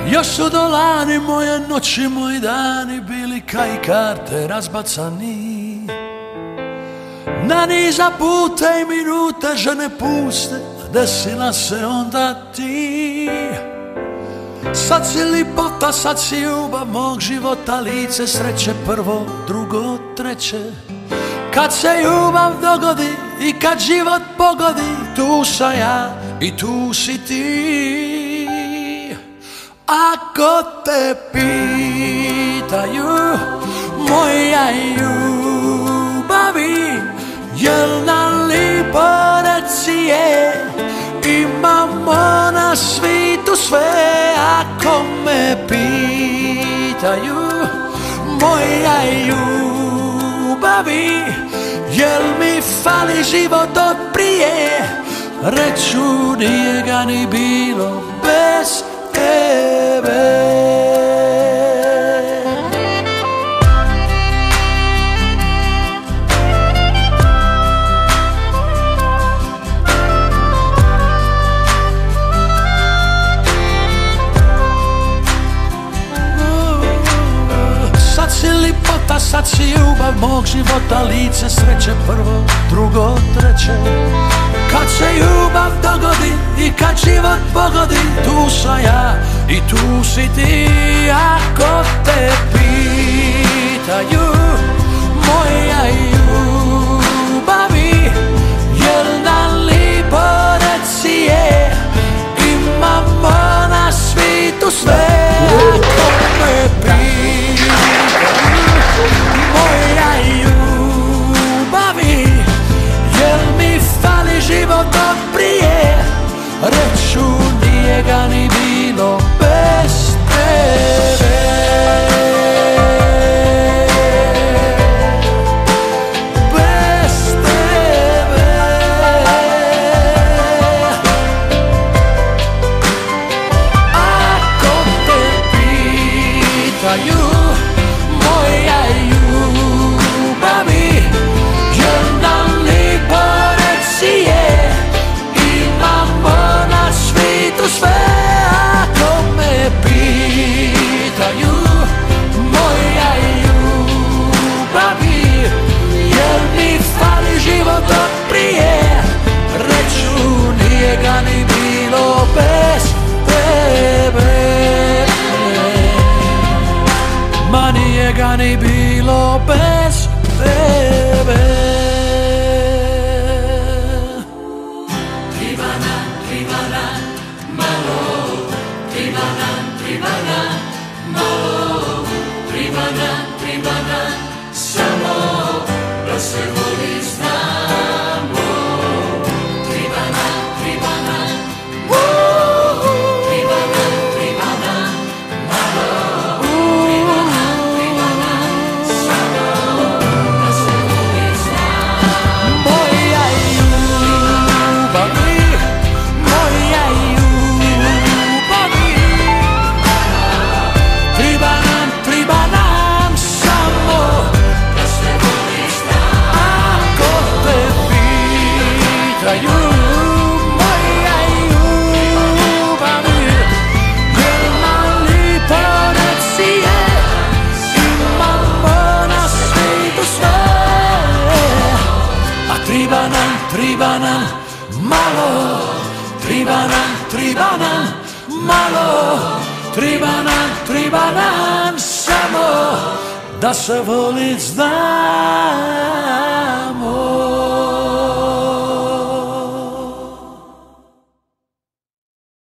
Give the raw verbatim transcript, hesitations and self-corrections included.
Još su dolani moje noći, moji dani bili kaj karte razbacani. Na niza puta i minute žene puste, desila se onda ti. Sad si lipota, sad si ljubav mog života, lice sreće prvo, drugo, treće. Kad se ljubav dogodi i kad život pogodi, tu sam ja i tu si ti. Ako te pitaju moja ljubavi, jel nam lipo reci je, imamo na svitu sve. Ako me pitaju moja ljubavi, jel mi fali život od prije, reću nije ga ni bilo bez tebe. Sad si lipota, sad si ljubav mog života, lice sreće prvo, drugo, treće. Kad se ljubav dogodi i kad život pogodi, tu sam ja i tu si ti. Ako te pitaju moja ljubavi, jel nam lipo reci je, imamo na svitu sve. Ako me pitaju moja ljubavi, jel mi fali život od prije, reću nije ga ni bilo bez tebe. Bez tebe. Ako te pitaju moja ljubavi, jel nam lipo reci je, imamo na svitu sve. Ako me pitaju moja ljubavi, jel mi fali život od prije, reću nije ga ni bilo bez tebe. Ma nije ga ni bilo bez tebe. Triba nam malo, triba nam, triba nam malo, triba nam, triba nam samo da se volit znamo.